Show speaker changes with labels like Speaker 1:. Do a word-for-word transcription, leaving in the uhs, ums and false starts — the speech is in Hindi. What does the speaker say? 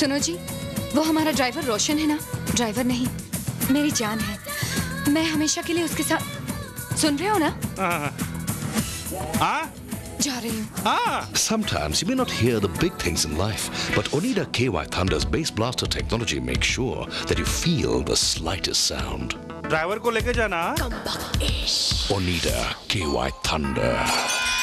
Speaker 1: सुनो जी, वो हमारा ड्राइवर रोशन है ना? ड्राइवर नहीं, मेरी जान है। मैं हमेशा के लिए उसके साथ। सुन रहे हो ना?
Speaker 2: हाँ?
Speaker 1: जा रही हूँ।
Speaker 2: हाँ?
Speaker 3: Sometimes you may not hear the big things in life, but Oneida K Y Thunder's Bass Blaster technology makes sure that you feel the slightest sound.
Speaker 2: Driver को लेके जाना।
Speaker 3: Oneida K Y Thunder.